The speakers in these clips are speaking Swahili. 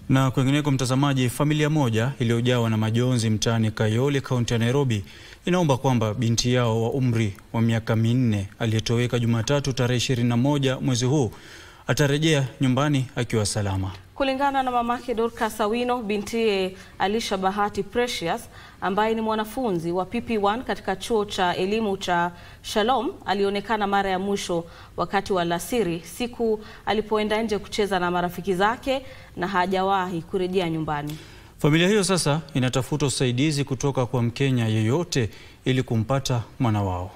Na kwingineko mtazamaji, familia moja iliyojawa na majonzi mtaani Kayole, kaunti ya Nairobi, inaomba kwamba binti yao wa umri wa miaka minne aliyetoweka Jumatatu tarehe 21 mwezi huu atarejea nyumbani akiwa salama. Kulingana na mamake Dorcas Awino, bintiye Alisha Bahati Precious, ambaye ni mwanafunzi wa PP1 katika chuo cha elimu cha Shalom, alionekana mara ya mwisho wakati wa alasiri siku alipoenda nje kucheza na marafiki zake na hajawahi kurejea nyumbani. Familia hiyo sasa inatafuta usaidizi kutoka kwa Mkenya yeyote ili kumpata mwana wao.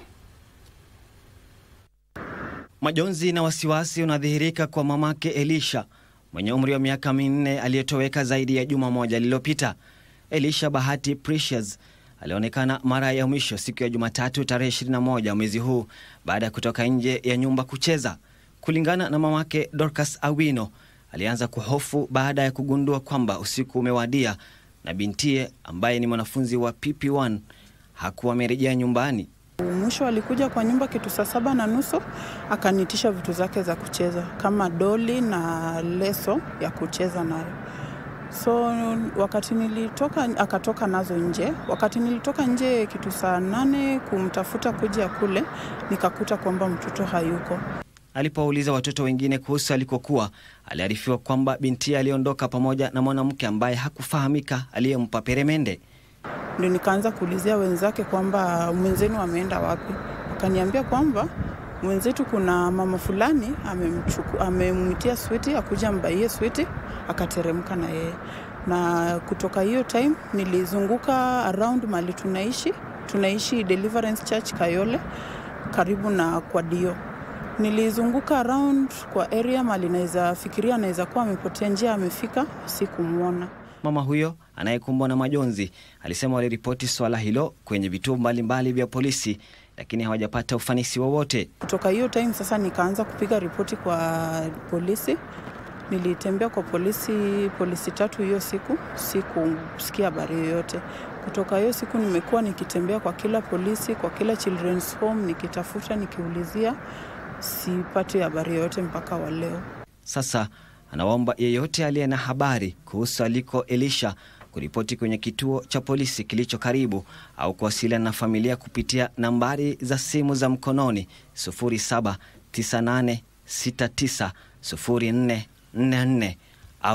Majonzi na wasiwasi unadhihirika kwa mamake Alisha, mwenye umri wa miaka minne aliyetoweka zaidi ya juma moja lililopita. Alisha Bahati Precious alionekana mara ya mwisho siku ya Jumatatu tarehe 21 mwezi huu baada ya kutoka nje ya nyumba kucheza. Kulingana na mamake Dorcas Awino, alianza kuhofu baada ya kugundua kwamba usiku umewadia na bintiye ambaye ni mwanafunzi wa PP1 hakuwa amerejea nyumbani. Mwisho alikuja kwa nyumba kitu saa 7:30, akanitisha vitu zake za kucheza kama doli na leso ya kucheza nayo. So wakati nilitoka, akatoka nazo nje. Wakati nilitoka nje kitu saa 8 kumtafuta kuja kule, nikakuta kwamba mtoto hayuko. Alipouliza watoto wengine kuhusu alikokuwa, aliarifiwa kwamba binti aliondoka pamoja na mwanamke ambaye hakufahamika aliyempa peremende. Ndio nikaanza kuulizia wenzake kwamba mwenzenu ameenda wapi. Akaniambia kwamba mwenzetu kuna mama fulani amemwitia switi akuja mbaie switi, akateremka na yeye. Na kutoka hiyo time nilizunguka around mali tunaishi Deliverance Church Kayole karibu na kwa Dio. Nilizunguka around kwa area mali naweza fikiria anaweza kuwa amepotea njia, amefika sikumuona. Mama huyo anayekumbwa na majonzi alisema waliripoti swala hilo kwenye vituo mbalimbali vya polisi, lakini hawajapata ufanisi wowote. Kutoka hiyo time sasa nikaanza kupiga ripoti kwa polisi. Nilitembea kwa polisi 3 hiyo siku, sikusikia habari yoyote. Kutoka hiyo siku nimekuwa nikitembea kwa kila polisi, kwa kila children's home, nikitafuta, nikiulizia, sipati habari yoyote mpaka wa leo. Sasa anaomba yeyote aliye na habari kuhusu aliko Alisha kuripoti kwenye kituo cha polisi kilicho karibu au kuwasiliana na familia kupitia nambari za simu za mkononi 0798690444 au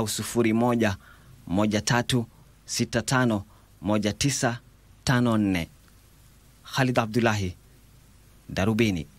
0113651954. Khalid Abdullahi, Darubini.